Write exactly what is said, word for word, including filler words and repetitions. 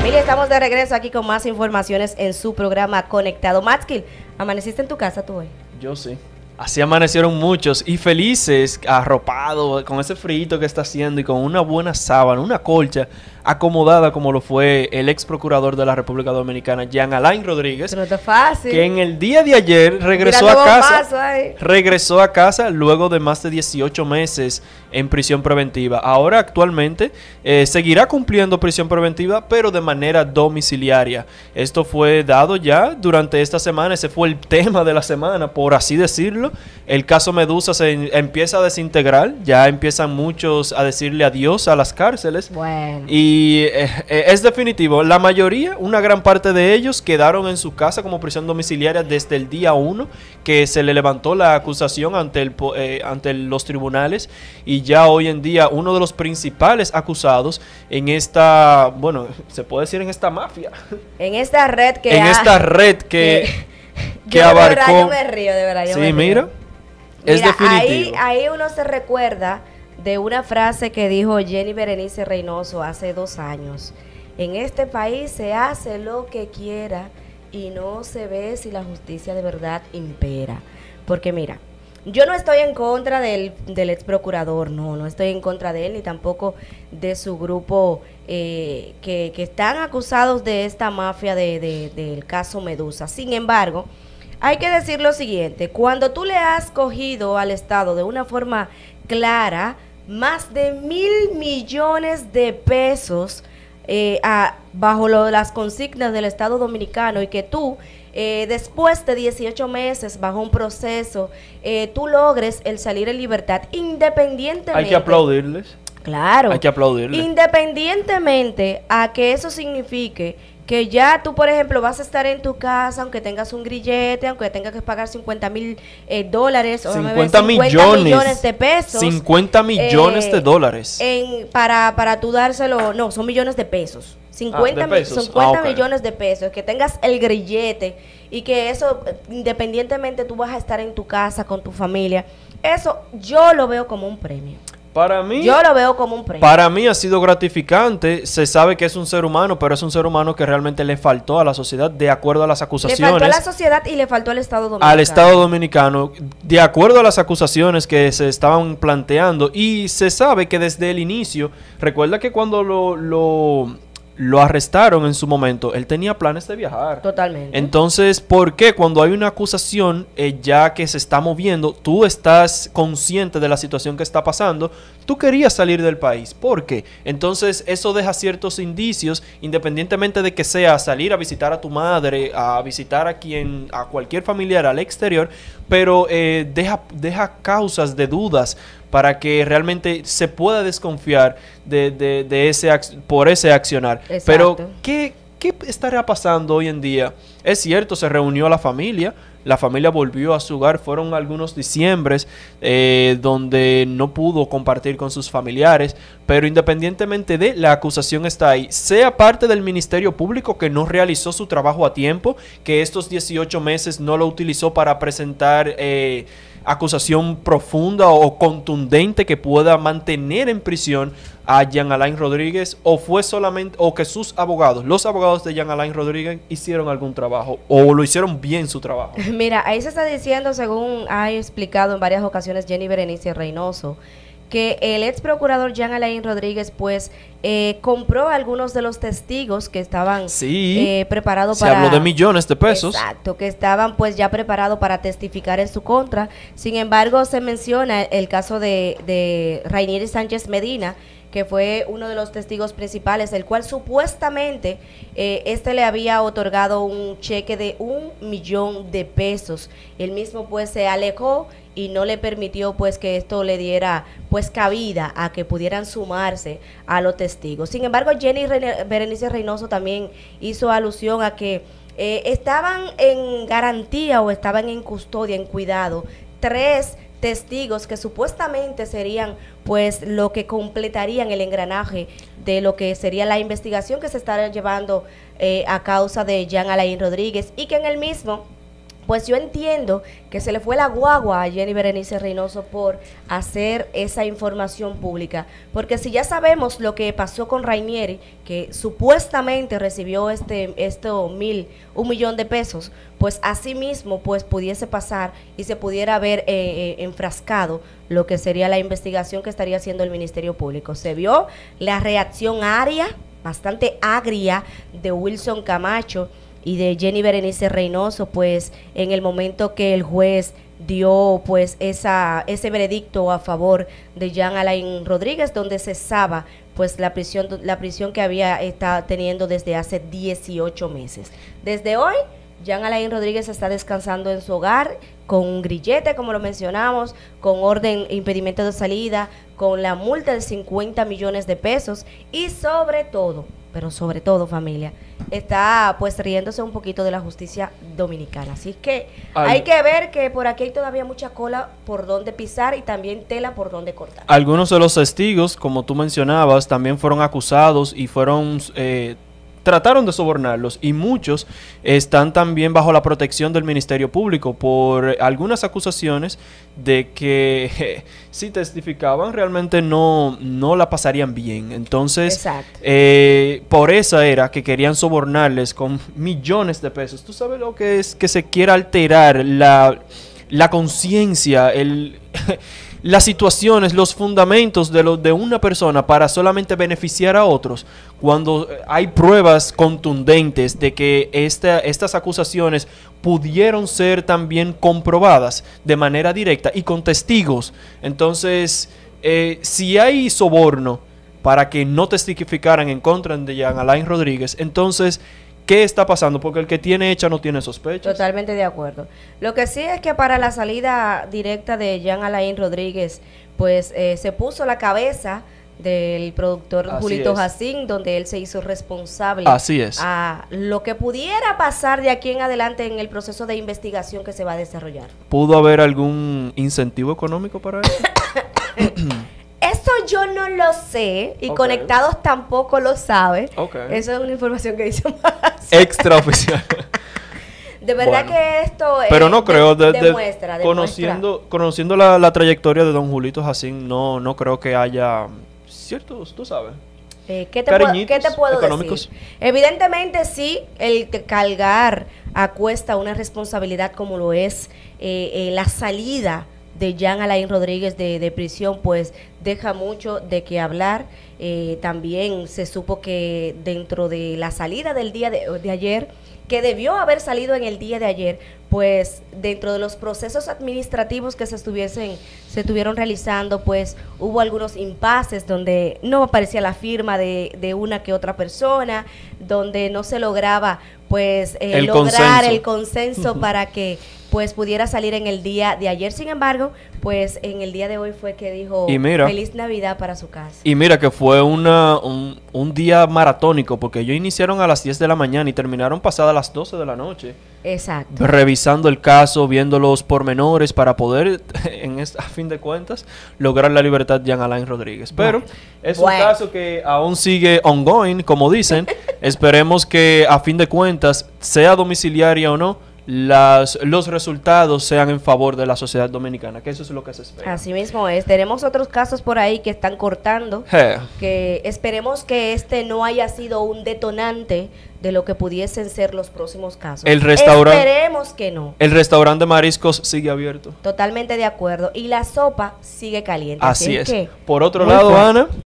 Familia, estamos de regreso aquí con más informaciones en su programa Conectado. Matskill, ¿amaneciste en tu casa tú hoy? Yo sí. Así amanecieron muchos y felices, arropados, con ese frío que está haciendo y con una buena sábana, una colcha acomodada como lo fue el ex procurador de la República Dominicana, Jean Alain Rodríguez. Pero no está fácil. Que en el día de ayer regresó Mirando a casa. paso, regresó a casa luego de más de dieciocho meses en prisión preventiva. Ahora actualmente eh, seguirá cumpliendo prisión preventiva, pero de manera domiciliaria. Esto fue dado ya durante esta semana. Ese fue el tema de la semana, por así decirlo. El caso Medusa se en, empieza a desintegrar. Ya empiezan muchos a decirle adiós a las cárceles. Bueno. Y eh, eh, es definitivo. La mayoría, una gran parte de ellos quedaron en su casa como prisión domiciliaria desde el día uno que se le levantó la acusación ante, el, eh, ante los tribunales. Y ya hoy en día uno de los principales acusados en esta, bueno, se puede decir en esta mafia. En esta red que En ha, esta red que, que, que yo abarcó. De verdad, yo me río, de verdad. Yo sí, me río. mira, mira, es definitivo. Ahí, ahí uno se recuerda de una frase que dijo Jenny Berenice Reynoso hace dos años. En este país se hace lo que quiera y no se ve si la justicia de verdad impera. Porque mira, yo no estoy en contra del, del ex procurador, no, no estoy en contra de él, ni tampoco de su grupo eh, que, que están acusados de esta mafia de, de, del caso Medusa. Sin embargo, hay que decir lo siguiente, cuando tú le has cogido al Estado de una forma clara más de mil millones de pesos eh, a, bajo lo, las consignas del Estado Dominicano y que tú Eh, después de dieciocho meses bajo un proceso, eh, tú logres el salir en libertad independientemente. Hay que aplaudirles. Claro. Hay que aplaudirles. Independientemente a que eso signifique que ya tú, por ejemplo, vas a estar en tu casa, aunque tengas un grillete, aunque tengas que pagar cincuenta mil eh, dólares o cincuenta millones, millones de pesos. cincuenta millones eh, de dólares. En, para, para tú dárselo, no, son millones de pesos. cincuenta, ah, de pesos. cincuenta ah, okay. millones de pesos, que tengas el grillete y que eso, independientemente tú vas a estar en tu casa con tu familia, eso yo lo veo como un premio. Para mí, yo lo veo como un premio. Para mí ha sido gratificante. Se sabe que es un ser humano, pero es un ser humano que realmente le faltó a la sociedad de acuerdo a las acusaciones. Le faltó a la sociedad y le faltó al Estado Dominicano. Al Estado Dominicano, de acuerdo a las acusaciones que se estaban planteando. Y se sabe que desde el inicio, recuerda que cuando lo... lo lo arrestaron en su momento, él tenía planes de viajar. Totalmente. Entonces, ¿por qué cuando hay una acusación eh, ya que se está moviendo, tú estás consciente de la situación que está pasando, tú querías salir del país? ¿Por qué? Entonces, eso deja ciertos indicios, independientemente de que sea salir a visitar a tu madre, a visitar a quien, a cualquier familiar al exterior, pero eh, deja, deja causas de dudas para que realmente se pueda desconfiar de, de, de ese por ese accionar. Exacto. Pero, ¿qué, ¿qué estará pasando hoy en día? Es cierto, se reunió la familia, la familia volvió a su hogar, fueron algunos diciembres eh, donde no pudo compartir con sus familiares, pero independientemente de, la acusación está ahí, sea parte del Ministerio Público que no realizó su trabajo a tiempo, que estos dieciocho meses no lo utilizó para presentar eh, acusación profunda o contundente que pueda mantener en prisión a Jean Alain Rodríguez, o fue solamente, o que sus abogados, los abogados de Jean Alain Rodríguez hicieron algún trabajo, o lo hicieron bien su trabajo. Mira, ahí se está diciendo, según ha explicado en varias ocasiones Jenny Berenice Reynoso, que el ex procurador Jean Alain Rodríguez pues eh, compró a algunos de los testigos que estaban sí, eh, preparados se para... habló de millones de pesos. Exacto, que estaban pues ya preparados para testificar en su contra. Sin embargo, se menciona el caso de, de Rainier Sánchez Medina, que fue uno de los testigos principales, el cual supuestamente eh, este le había otorgado un cheque de un millón de pesos. Él mismo pues se alejó y no le permitió pues que esto le diera pues cabida a que pudieran sumarse a los testigos. Sin embargo, Jenny Rene, Berenice Reynoso también hizo alusión a que eh, estaban en garantía o estaban en custodia, en cuidado, tres testigos que supuestamente serían pues lo que completarían el engranaje de lo que sería la investigación que se está llevando eh, a causa de Jean Alain Rodríguez, y que en el mismo Pues yo entiendo que se le fue la guagua a Jenny Berenice Reynoso por hacer esa información pública, porque si ya sabemos lo que pasó con Rainieri, que supuestamente recibió este, esto mil, un millón de pesos, pues así mismo pues pudiese pasar y se pudiera haber eh, eh, enfrascado lo que sería la investigación que estaría haciendo el Ministerio Público. Se vio la reacción aria, bastante agria, de Wilson Camacho y de Jenny Berenice Reynoso, pues en el momento que el juez dio pues esa ese veredicto a favor de Jean Alain Rodríguez, donde cesaba pues la prisión la prisión que había estado teniendo desde hace dieciocho meses. Desde hoy Jean Alain Rodríguez está descansando en su hogar con un grillete, como lo mencionamos, con orden impedimento de salida, con la multa de cincuenta millones de pesos y sobre todo, pero sobre todo, familia, está pues riéndose un poquito de la justicia dominicana. Así que Ay. hay que ver que por aquí hay todavía mucha cola por donde pisar y también tela por donde cortar. Algunos de los testigos, como tú mencionabas, también fueron acusados y fueron... Eh, trataron de sobornarlos y muchos están también bajo la protección del Ministerio Público por algunas acusaciones de que eh, si testificaban realmente no, no la pasarían bien. Entonces, eh, por esa era que querían sobornarles con millones de pesos. ¿Tú sabes lo que es que se quiera alterar la, la conciencia, el... las situaciones, los fundamentos de, lo, de una persona para solamente beneficiar a otros, cuando hay pruebas contundentes de que esta, estas acusaciones pudieron ser también comprobadas de manera directa y con testigos? Entonces, eh, si hay soborno para que no testificaran en contra de Jean Alain Rodríguez, entonces... ¿qué está pasando? Porque el que tiene hecha no tiene sospechas. Totalmente de acuerdo. Lo que sí es que para la salida directa de Jean Alain Rodríguez, pues eh, se puso la cabeza del productor Así Julito es. Jacín, donde él se hizo responsable Así es. a lo que pudiera pasar de aquí en adelante en el proceso de investigación que se va a desarrollar. ¿Pudo haber algún incentivo económico para eso? Eso yo no lo sé y okay. Conectados tampoco lo sabe. Okay. Eso es una información que dice más. Extraoficial. De verdad bueno, que esto pero no creo de, de, demuestra, demuestra. conociendo conociendo la, la trayectoria de don Julito Jacín, no no creo que haya ciertos, tú sabes. Eh, ¿qué, te puedo, ¿Qué te puedo decir? Evidentemente sí, el cargar a cuesta una responsabilidad como lo es eh, eh, la salida de Jean Alain Rodríguez de, de prisión, pues deja mucho de qué hablar. Eh, también se supo que dentro de la salida del día de, de ayer, que debió haber salido en el día de ayer, pues dentro de los procesos administrativos que se estuviesen, se estuvieron realizando, pues hubo algunos impases donde no aparecía la firma de, de una que otra persona, donde no se lograba pues eh, el lograr consenso. el consenso para que pues pudiera salir en el día de ayer. Sin embargo, pues en el día de hoy fue que dijo mira, feliz Navidad para su casa. Y mira que fue una un, un día maratónico, porque ellos iniciaron a las diez de la mañana y terminaron pasadas las doce de la noche. Exacto. Revisando el caso, viendo los pormenores para poder, en esta, a fin de cuentas, lograr la libertad de Jean Alain Rodríguez. Pero bueno, es un bueno. caso que aún sigue ongoing, como dicen. Esperemos que a fin de cuentas, sea domiciliaria o no, Las, los resultados sean en favor de la sociedad dominicana, que eso es lo que se espera. Así mismo es. Tenemos otros casos por ahí que están cortando, hey. que esperemos que este no haya sido un detonante de lo que pudiesen ser los próximos casos. El restaurante, esperemos que no. El restaurante de mariscos sigue abierto. Totalmente de acuerdo. Y la sopa sigue caliente. Así, Así es. es. Que, por otro lado, fuerte. Ana...